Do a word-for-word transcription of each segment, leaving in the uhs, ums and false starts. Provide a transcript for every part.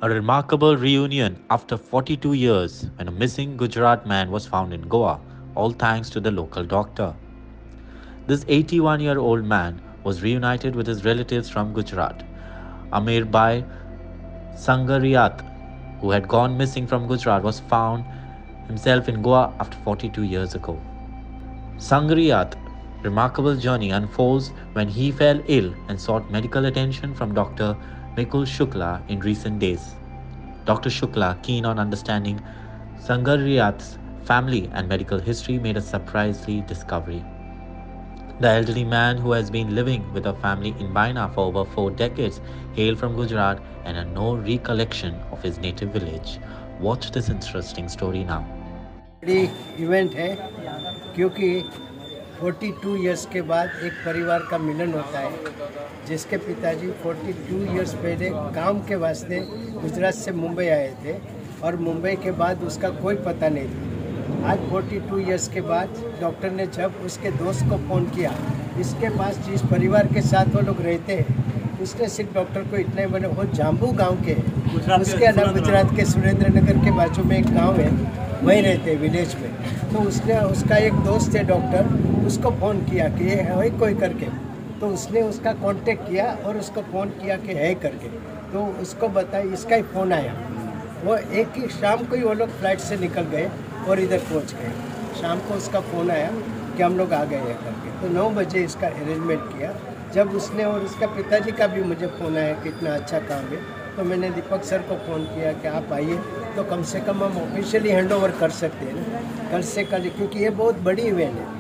A remarkable reunion after forty-two years when a missing Gujarat man was found in Goa, all thanks to the local doctor. This eighty-one year old man was reunited with his relatives from Gujarat. Amir Bhai Sangariyat, who had gone missing from Gujarat, was found himself in Goa after forty-two years ago. Sangariyat's remarkable journey unfolds when he fell ill and sought medical attention from Doctor Mikul Shukla in recent days. Doctor Shukla, keen on understanding Sangariyat's family and medical history, made a surprising discovery. The elderly man, who has been living with a family in Baina for over four decades, hailed from Gujarat and had no recollection of his native village. Watch this interesting story now. बड़ी event है क्योंकि बयालीस years के बाद एक परिवार का मिलन होता है, जिसके पिताजी बयालीस इयर्स पहले काम के वास्ते गुजरात से मुंबई आए थे और मुंबई के बाद उसका कोई पता नहीं था। आज बयालीस इयर्स के बाद डॉक्टर ने जब उसके दोस्त को फ़ोन किया, इसके पास जिस परिवार के साथ वो लोग रहते हैं, उसने सिर्फ डॉक्टर को इतना ही बोला वो जाम्बू गांव के, उसके अलावा गुजरात के सुरेंद्र नगर के बाजू में एक गांव है, वहीं रहते हैं विलेज में। तो उसने उसका एक दोस्त है डॉक्टर, उसको फ़ोन किया कि ये है कोई करके, तो उसने उसका कांटेक्ट किया और उसको फ़ोन किया कि है करके, तो उसको बताया, इसका ही फ़ोन आया। वो एक ही शाम को ही वो लोग फ्लाइट से निकल गए और इधर पहुंच गए। शाम को उसका फ़ोन आया कि हम लोग आ गए हैं करके, तो नौ बजे इसका अरेंजमेंट किया। जब उसने और उसका पिताजी का भी मुझे फ़ोन आया कि इतना अच्छा काम है, तो मैंने दीपक सर को फ़ोन किया कि आप आइए, तो कम से कम हम ऑफिशियली हैंड ओवर कर सकते हैं ना कल से कल, क्योंकि ये बहुत बड़ी इवेंट है।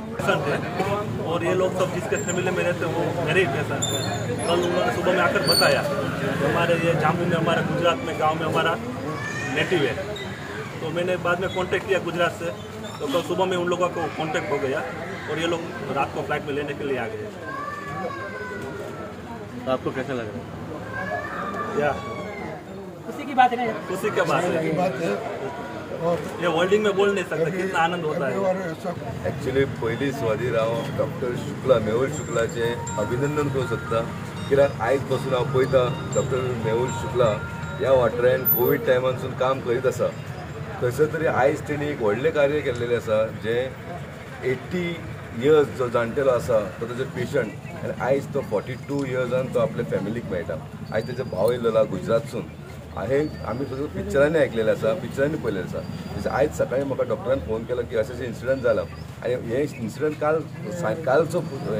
और ये लोग सब जिसके फैमिली में रहते हैं वो मेरे ही पेशेंट हैं। कल उन्होंने सुबह में आकर बताया कि हमारे ये जाम्बू में, हमारे गुजरात में गांव में हमारा नेटिव है। तो मैंने बाद में कांटेक्ट किया गुजरात से, तो कल सुबह में उन लोगों को कांटेक्ट हो गया और ये लोग रात को फ्लाइट में लेने के लिए आ गए। तो आपको कैसा लग रहा है? या खुशी की बात है, खुशी की बात है, और ये वर्ल्डिंग में बोल नहीं सकता कितना आनंद होता है। एक्चुअली पयलीं सुवातेर हांव डॉक्टर शुक्ला मेहुल शुक्लाचे अभिनंदन करूंक सोदता, कित्याक आयज पासून हांव पळयता डॉक्टर मेहुल शुक्ला ह्या वाठारांत कोवीड टायमानसून काम करीत आसा। खंयसर तरी आयज तेणी एक व्हडलें कार्य केल्लेलें आसा, जें एटी इयर्स जो जाणटेलो आसा तो तेजो पेशंट, आनी आयज तो फोर्टी टू इयर्सान तो आपल्या फॅमिलीक मेळटा। आयज तेजो भाव येयलेलो गुजरातसून। हांवें आमी फक्त पिक्चरांनी आयकलेलें आसा, पिक्चरांनी पळयलेलें आसा। जशें आयज सकाळीं म्हाका डॉक्टरान फोन केलो की अशें अशें इन्सिडंट जाला, आनी हे इन्सिडंट काल कालचो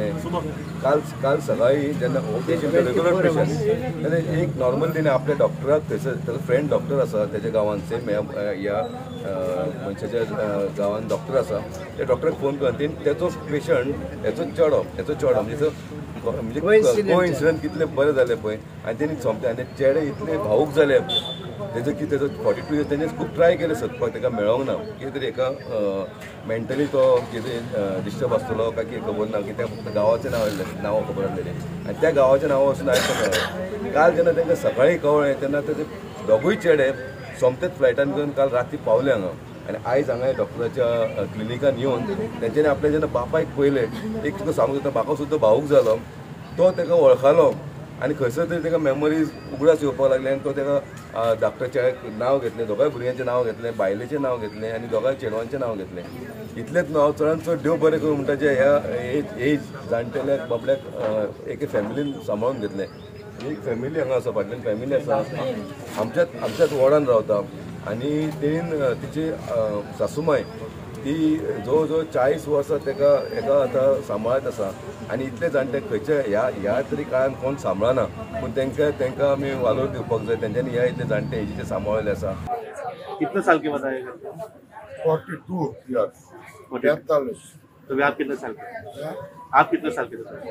काल काल सकाळीं जेन्ना पेशंट रेग्युलर पेशंट तेन्ना एक नॉर्मल तेणें आपल्या डॉक्टराक थंयसर तेजो फ्रेंड डॉक्टर आसा तेज्या गांवांत, सेम ह्या मनशाच्या गांवांत डॉक्टर आसा, त्या डॉक्टराक फोन करून तेणी तेचो पेशंट हेचो चेडो हेचो चेडो म्हणजे म्हणजे कोइन्सिडंट कितलें बरें जालें पळय, आनी तेणी सोंपलें। आनी चेडे इतले भावूक जाले तेजो की तेजो फोर्टी टू इयर्स तेणें खूब ट्राय केलें सोदपाक, ताका मेळोंक ना। कितें तरी एका मेंटली तो कितें डिस्टर्ब आसतलो काय कितें खबर ना, की त्या फक्त गांवाचें नांव नांव खबर आसलेलें, आनी त्या गांवाचें नांव वचून आयज तो मेळ्ळें। काल जेन्ना तांकां सकाळीं कळ्ळें तेन्ना तेजे दोगूय चेडे सोमतेच फ्लायटान घेवन काल राती पावले हांगा, आनी आयज हांगा डॉक्टराच्या क्लिनिकान येवन तेंच्यांनी आपल्या जेन्ना बापायक पळयलें, एक सुद्दां सांगूंक येता बापा सुद्दां भावूक जालो, तो ताका वळखलो आनी खंयसर तरी ताका मेमरीज उगडास येवपाक लागले, आनी तो ताका डॉक्टरचें नांव घेतलें, दोगांय भुरग्यांचें नांव घेतलें, बायलेचें नांव घेतलें आनी दोगांय चेडवांचें नांव घेतलें। इतलेंच न्हू, हांव चडांत चड देव बरें करूं म्हणटा जे ह्या एज एज जाणटेल्याक बाबड्याक एके फॅमिलीन सांबाळून घेतलें। एक फॅमिली हांगा आसा, फाटल्यान फॅमिली आसा, आमच्याच आमच्याच वॉर्डान रावता, आनी तेणीन तिची सासूमाय ती जवळ जवळ चाळीस वर्सां ताका हेका आतां सांबाळत आसा, आनी इतले जाणटे खंयचे ह्या ह्या तरी काळान कोण सांबाळना, पूण तांकां तांकां आमी वालोर दिवपाक जाय, तेंच्यांनी ह्या इतले जाणटे हेजे सांबाळले आसा। कितने साल के बाद आएगा? फोर्टी टू इयर्स पैंतालीस। तो आप कितने साल के? आप कितने साल के थे?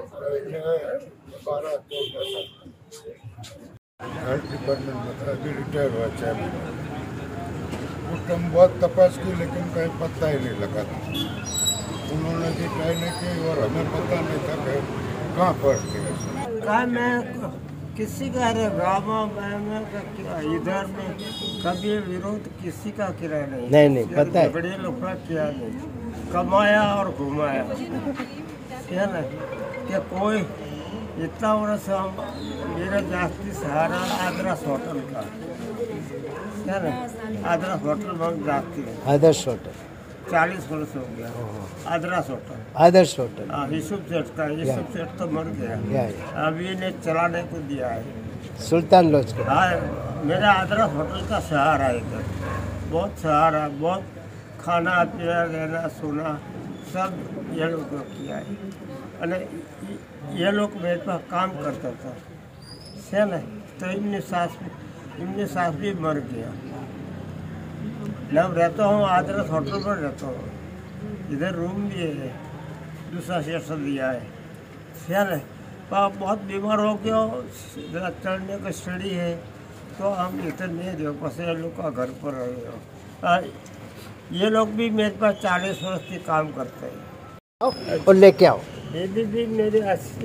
बारह चौदह साल। हेल्थ डिपार्टमेंट में था, अभी रिटायर हुआ चेयरमैन। कुटुंब बहुत तपास की, लेकिन कहीं पता ही नहीं लगा था। उन्होंने भी ट्राई नहीं की और हमें पता नहीं था कि कहाँ पढ़ते हैं। कहा मैं किसी का गाँव में इधर में कभी विरोध किसी का किया नहीं, नहीं नहीं पता है, बड़े लोग किया नहीं, कमाया और घुमाया, क्या ना कि कोई इतना वर्ष हम मेरा जास्ती सहारा आदर्श होटल का क्या ना आदर्श होटल में जाती है आदर्श होटल चालीस वर्ष हो गया आदर्श होटल आदर्श होटल हाँ यूसुफ सेठ का यूसुफ सेठ तो मर गया या, या। अभी इन्हें चलाने को दिया है सुल्तान लॉज का हाँ मेरा आदर्श होटल का सहारा है इधर बहुत सहारा बहुत खाना पीना रहना सोना सब ये लोग को किया है અને ये लोग मेरे पास काम करता था से ना तो इनकी सास इनकी सास भी मर गया मैं रहता हूँ आदर्श होटल पर रहता हूँ इधर रूम भी है दूसरा सेशन दिया है से ना पाप बहुत बीमार हो गया जरा चढ़ने का सीढ़ी है तो हम इधर नहीं रहे बस ये लोग का घर पर रहे हो ये लोग भी मेरे पास चालीस वर्ष से काम करते हैं और लेके आओ दीदी भी मेरे अस्सी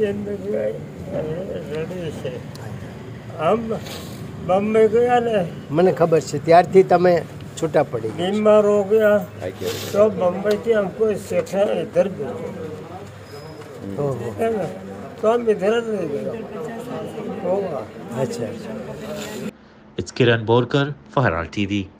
रेडी છે हम बम्बई गया ने મને ખબર છે ત્યારથી તમે છૂટા પડી ગયા बीमार हो गया तो बम्बई से हमको सेठा इधर भेजो ઓહો है ना तो हम इधर रह गए होगा अच्छा अच्छा It's Kiran Borkar for Herald T V.